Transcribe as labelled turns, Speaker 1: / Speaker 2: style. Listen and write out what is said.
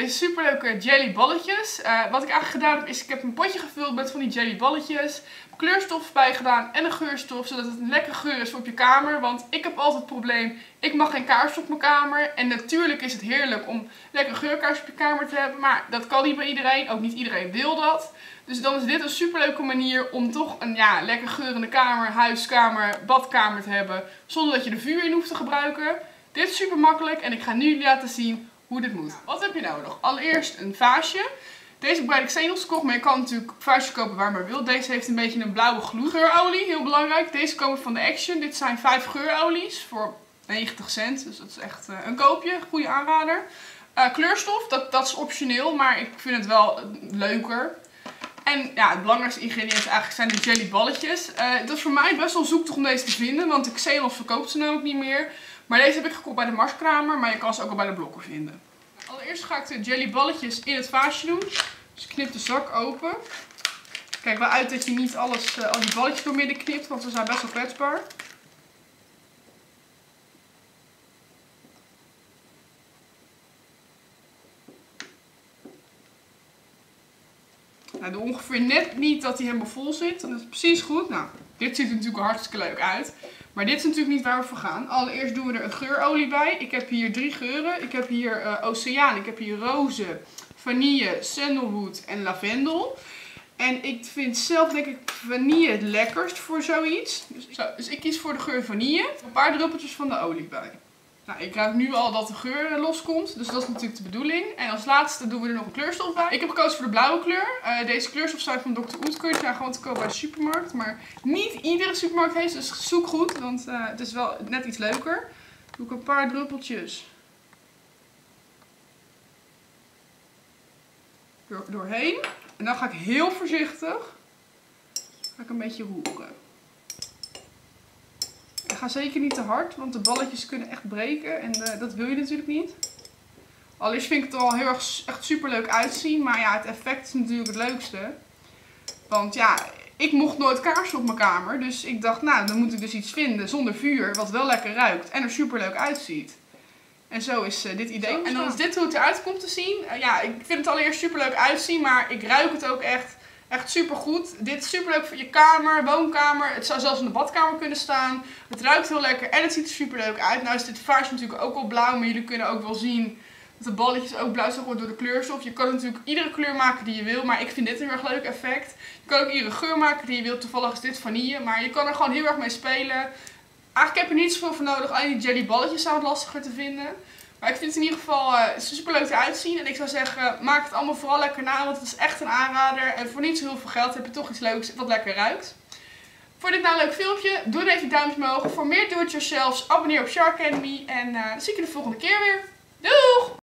Speaker 1: Deze superleuke jellyballetjes. Wat ik eigenlijk gedaan heb is, ik heb een potje gevuld met van die jellyballetjes. Kleurstof bij gedaan en een geurstof, zodat het een lekker geur is voor op je kamer. Want ik heb altijd het probleem, ik mag geen kaars op mijn kamer. En natuurlijk is het heerlijk om lekker geurkaars op je kamer te hebben. Maar dat kan niet bij iedereen, ook niet iedereen wil dat. Dus dan is dit een superleuke manier om toch een lekker geurende kamer, huiskamer, badkamer te hebben. Zonder dat je de vuur in hoeft te gebruiken. Dit is super makkelijk en ik ga nu jullie laten zien hoe dit moet. Wat heb je nodig? Allereerst een vaasje. Deze heb ik bij de Xenos gekocht, maar je kan natuurlijk vaasjes kopen waar je maar wilt. Deze heeft een beetje een blauwe gloed. Geurolie, heel belangrijk. Deze komen van de Action. Dit zijn 5 geurolies voor 90 cent. Dus dat is echt een koopje. Goede aanrader. Kleurstof, dat is optioneel, maar ik vind het wel leuker. En ja, het belangrijkste ingrediënt eigenlijk zijn de jellyballetjes. Dat is voor mij best wel zoektocht om deze te vinden, want de Xenos verkoopt ze namelijk niet meer. Maar deze heb ik gekocht bij de Marskramer, maar je kan ze ook al bij de Blokker vinden. Allereerst ga ik de jellyballetjes in het vaasje doen. Dus ik knip de zak open. Kijk wel uit dat je niet al die balletjes doormidden knipt, want ze zijn best wel kwetsbaar. Nou, doe ongeveer net niet dat hij helemaal vol zit. Dan is het precies goed. Nou, dit ziet er natuurlijk hartstikke leuk uit. Maar dit is natuurlijk niet waar we voor gaan. Allereerst doen we er een geurolie bij. Ik heb hier 3 geuren. Ik heb hier oceaan, ik heb hier roze, vanille, sandalwood en lavendel. En ik vind zelf denk ik vanille het lekkerst voor zoiets. Dus ik kies voor de geur vanille. Een paar druppeltjes van de olie bij. Nou, ik ruik nu al dat de geur loskomt, dus dat is natuurlijk de bedoeling. En als laatste doen we er nog een kleurstof bij. Ik heb gekozen voor de blauwe kleur. Deze kleurstof zijn van Dr. Oetker. Die zijn gewoon te koop bij de supermarkt. Maar niet iedere supermarkt heeft, dus zoek goed, want het is wel net iets leuker. Doe ik een paar druppeltjes doorheen. En dan ga ik heel voorzichtig een beetje roeren. Ga zeker niet te hard, want de balletjes kunnen echt breken en dat wil je natuurlijk niet. Allereerst vind ik het al heel erg echt super leuk uitzien, maar ja, het effect is natuurlijk het leukste. Want ja, ik mocht nooit kaarsen op mijn kamer, dus ik dacht nou, dan moet ik dus iets vinden zonder vuur, wat wel lekker ruikt en er super leuk uitziet. En zo is dit idee. En dan is dit hoe het eruit komt te zien. Ja, ik vind het allereerst super leuk uitzien, maar ik ruik het ook echt super goed. Dit is super leuk voor je kamer, woonkamer. Het zou zelfs in de badkamer kunnen staan. Het ruikt heel lekker en het ziet er super leuk uit. Nou is dit vaasje natuurlijk ook al blauw, maar jullie kunnen ook wel zien dat de balletjes ook blauw zijn geworden door de kleurstof. Je kan natuurlijk iedere kleur maken die je wil, maar ik vind dit een heel erg leuk effect. Je kan ook iedere geur maken die je wilt. Toevallig is dit vanille, maar je kan er gewoon heel erg mee spelen. Eigenlijk heb je er niet zoveel voor nodig, alleen die jellyballetjes zijn wat lastiger te vinden. Maar ik vind het in ieder geval super leuk eruit zien. En ik zou zeggen, maak het allemaal vooral lekker na. Want het is echt een aanrader. En voor niet zo heel veel geld heb je toch iets leuks wat lekker ruikt. Vond je dit nou een leuk filmpje? Doe dan even een duimpje omhoog. Voor meer do-it-yourselfs abonneer op Shark Academy. En dan zie ik je de volgende keer weer. Doeg!